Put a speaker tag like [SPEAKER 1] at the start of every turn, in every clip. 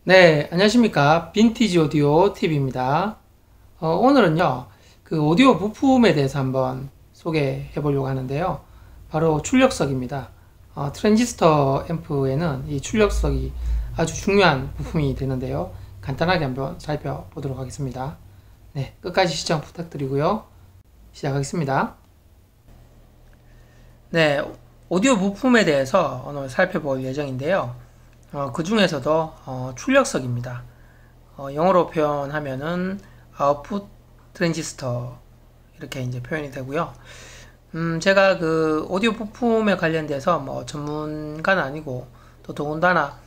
[SPEAKER 1] 네, 안녕하십니까. 빈티지 오디오 TV입니다. 오늘은요, 그 오디오 부품에 대해서 한번 소개해 보려고 하는데요. 바로 출력석입니다. 트랜지스터 앰프에는 이 출력석이 아주 중요한 부품이 되는데요. 간단하게 한번 살펴보도록 하겠습니다. 네, 끝까지 시청 부탁드리고요. 시작하겠습니다. 네, 오디오 부품에 대해서 오늘 살펴볼 예정인데요. 그 중에서도 출력석입니다. 영어로 표현하면은 아웃풋 트랜지스터 이렇게 이제 표현이 되고요. 제가 그 오디오 부품에 관련돼서 뭐 전문가는 아니고 또 더군다나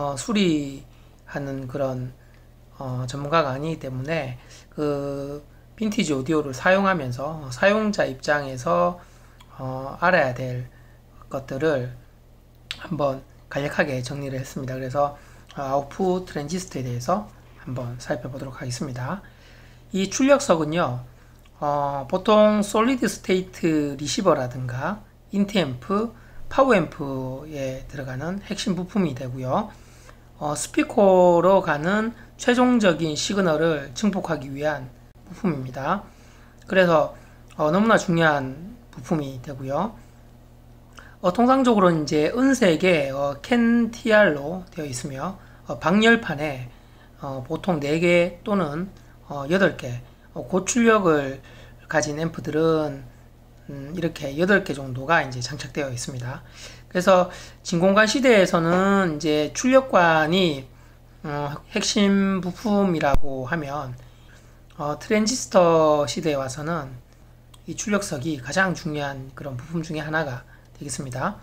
[SPEAKER 1] 수리하는 그런 전문가가 아니기 때문에 그 빈티지 오디오를 사용하면서 사용자 입장에서 알아야 될 것들을 한번 간략하게 정리를 했습니다. 그래서 아웃풋 트랜지스터에 대해서 한번 살펴보도록 하겠습니다. 이 출력석은요, 보통 솔리드 스테이트 리시버라든가 인트앰프, 파워앰프에 들어가는 핵심 부품이 되고요. 스피커로 가는 최종적인 시그널을 증폭하기 위한 부품입니다. 그래서 너무나 중요한 부품이 되고요. 통상적으로 이제 은색의 캔티알로 되어 있으며 방열판에 보통 4개 또는 8개 고출력을 가진 앰프들은 이렇게 8개 정도가 이제 장착되어 있습니다. 그래서 진공관 시대에서는 이제 출력관이 핵심 부품이라고 하면 트랜지스터 시대에 와서는 이 출력석이 가장 중요한 그런 부품 중에 하나가 되겠습니다.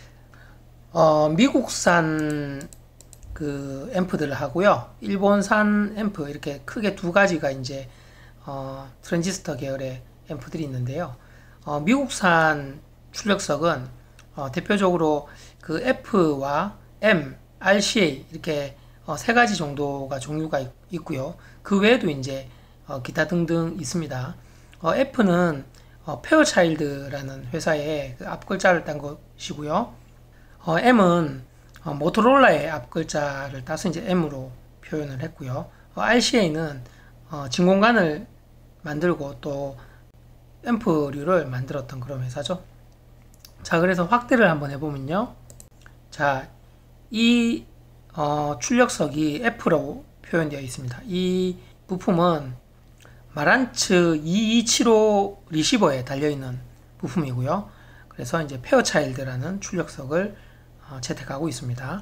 [SPEAKER 1] 미국산 그 앰프들을 하고요. 일본산 앰프 이렇게 크게 두 가지가 이제 트랜지스터 계열의 앰프들이 있는데요. 미국산 출력석은 대표적으로 그 F와 M, RCA 이렇게 세 가지 정도가 종류가 있고요. 그 외에도 이제 기타 등등 있습니다. F는 페어차일드라는 회사의 그 앞글자를 딴 것이고요. M은 모토로라의 앞글자를 따서 이제 M으로 표현을 했고요. RCA는 진공관을 만들고 또 앰프류를 만들었던 그런 회사죠. 자, 그래서 확대를 한번 해보면요. 자, 이 출력석이 F로 표현되어 있습니다. 이 부품은 마란츠 2275 리시버에 달려있는 부품이고요. 그래서 이제 페어차일드라는 출력석을 채택하고 있습니다.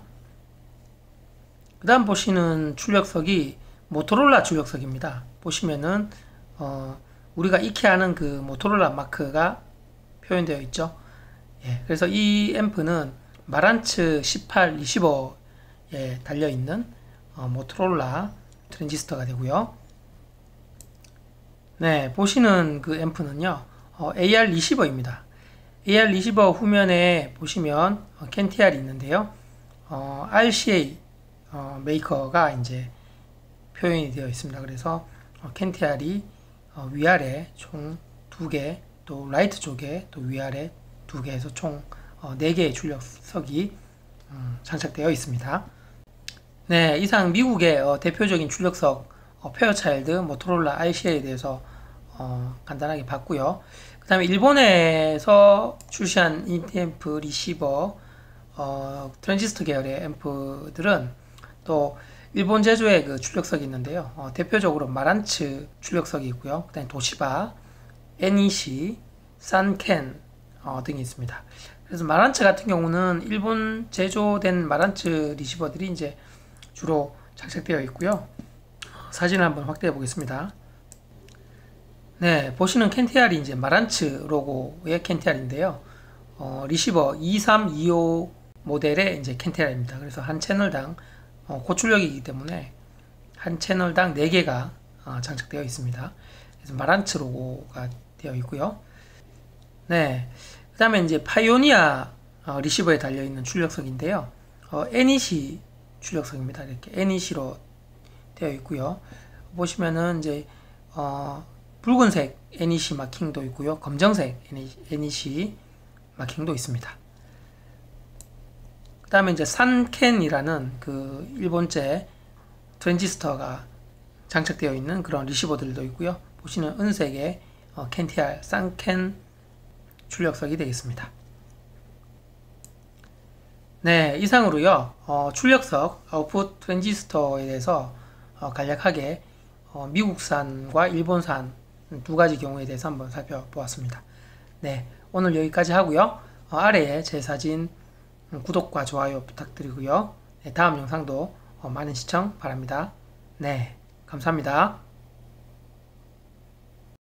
[SPEAKER 1] 그 다음 보시는 출력석이 모토로라 출력석입니다. 보시면은 우리가 익히 아는 그 모토로라 마크가 표현되어 있죠. 예, 그래서 이 앰프는 마란츠 18 리시버에 달려있는 모토로라 트랜지스터가 되고요. 네, 보시는 그 앰프는요, AR 리시버입니다. AR 리시버 후면에 보시면 캔티알이 있는데요, RCA 메이커가 이제 표현이 되어 있습니다. 그래서 캔티알이 위아래 총 2개, 또 라이트 쪽에 또 위아래 2개 해서 총 4개의 출력석이 장착되어 있습니다. 네, 이상 미국의 대표적인 출력석 페어차일드, 모토로라, RCA에 대해서 간단하게 봤고요. 그 다음에 일본에서 출시한 인트앰프 리시버 트랜지스터 계열의 앰프들은 또 일본 제조의 그 출력석이 있는데요. 대표적으로 마란츠 출력석이 있고요. 그 다음에 도시바, NEC, 산켄 등이 있습니다. 그래서 마란츠 같은 경우는 일본 제조된 마란츠 리시버들이 이제 주로 장착되어 있고요. 사진을 한번 확대해 보겠습니다. 네, 보시는 캔티알이 이제 마란츠 로고의 캔티알인데요. 리시버 2325 모델의 이제 캔티알입니다. 그래서 한 채널당 고출력이기 때문에 한 채널당 4개가 장착되어 있습니다. 그래서 마란츠 로고가 되어 있고요. 네, 그 다음에 이제 파이오니아 리시버에 달려있는 출력석인데요. NEC 출력석입니다. 이렇게 NEC로 되어 있고요. 보시면은 이제 붉은색 NEC 마킹도 있고요. 검정색 NEC 마킹도 있습니다. 그 다음에 이제 산켄이라는 그 일본제 트랜지스터가 장착되어 있는 그런 리시버들도 있고요. 보시는 은색의 캔TR 쌍캔 출력석이 되겠습니다. 네, 이상으로요. 출력석 아웃풋 트랜지스터에 대해서 간략하게 미국산과 일본산 두 가지 경우에 대해서 한번 살펴보았습니다. 네, 오늘 여기까지 하고요. 아래에 제 사진 구독과 좋아요 부탁드리고요. 네, 다음 영상도 많은 시청 바랍니다. 네, 감사합니다.